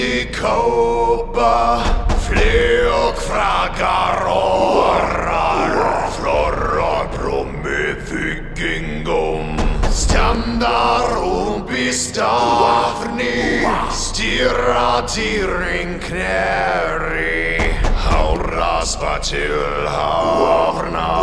Ute kaupa flug fragar orrar florrar med fyggingom standar bestafni stirra tiring knäri hauras batil havna